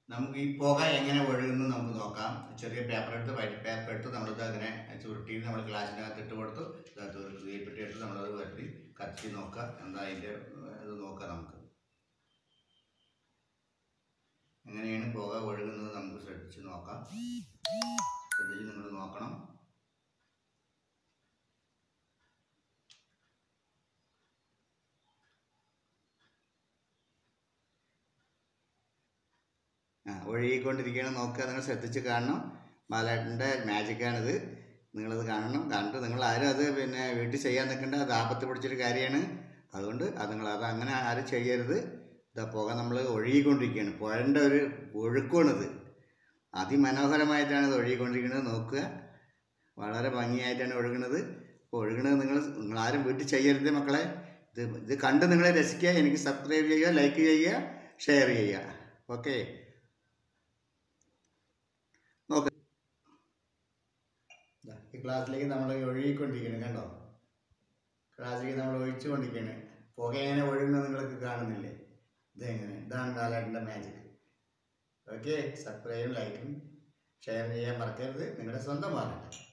നമുക്ക് ഈ പുക എങ്ങനെ ഒഴുകുന്നു നമുക്ക് നോക്കാം. ചെറിയ പേപ്പർ എടുത്ത് വൈറ്റ് പേപ്പർ എടുത്ത് നമ്മളിത് അങ്ങനെ ചുരുട്ടി നമ്മൾ ഗ്ലാസിനകത്ത് ഇട്ട് കൊടുത്തു. തീപ്പെട്ടി എടുത്ത് നമ്മളത് വരുത്തി കത്തി നോക്കുക. എന്താ അതിൻ്റെ ഇത് നോക്കാം. നമുക്ക് എങ്ങനെയാണ് പുക ഒഴുകുന്നത് നമുക്ക് ശ്രദ്ധിച്ച് നോക്കാം. ശ്രദ്ധിച്ച് നിങ്ങൾ നോക്കണം. ഒഴുകിക്കൊണ്ടിരിക്കുകയാണ്. നോക്കുക, നിങ്ങൾ ശ്രദ്ധിച്ച് കാണണം. ബാലേട്ടൻ്റെ മാജിക്കാണിത്. നിങ്ങളത് കാണണം. കണ്ടിട്ട് നിങ്ങൾ ആരും അത് വീട്ടിൽ ചെയ്യാൻ നിൽക്കേണ്ട. അത് ആപത്ത് പിടിച്ചൊരു കാര്യമാണ്. അതുകൊണ്ട് നിങ്ങളത് അങ്ങനെ ആരും ചെയ്യരുത്. ഇതാ പുക നമ്മൾ ഒഴുകിക്കൊണ്ടിരിക്കുകയാണ്. പുഴൻ്റെ ഒരു ഒഴുക്കാണിത്. അതിമനോഹരമായിട്ടാണ് ഇത് ഒഴുകിക്കൊണ്ടിരിക്കുന്നത്. നോക്കുക, വളരെ ഭംഗിയായിട്ടാണ് ഒഴുകുന്നത്. അപ്പോൾ ഒഴുകുന്നത് നിങ്ങളാരും വീട്ടിൽ ചെയ്യരുത് മക്കളെ. ഇത് കണ്ട് നിങ്ങൾ രസിക്കുക. എനിക്ക് സബ്സ്ക്രൈബ് ചെയ്യുക, ലൈക്ക് ചെയ്യുക, ഷെയർ ചെയ്യുക. ഓക്കെ, നോക്ക്. ഈ ക്ലാസ്സിലേക്ക് നമ്മൾ ഒഴുകിക്കൊണ്ടിരിക്കണം. കണ്ടോ, ക്ലാസ്സിലേക്ക് നമ്മൾ ഒഴിച്ചുകൊണ്ടിരിക്കുകയാണ്. പുക എങ്ങനെ ഒഴുകുന്നത് നിങ്ങൾക്ക് കാണുന്നില്ലേ? ഇതാണ് ബാലേട്ടൻ്റെ മാജിക്. ഓക്കെ, സബ്സ്ക്രൈബും ലൈക്കും ഷെയർ ചെയ്യാൻ മറക്കരുത്. നിങ്ങളുടെ സ്വന്തം ബാലേട്ടൻ.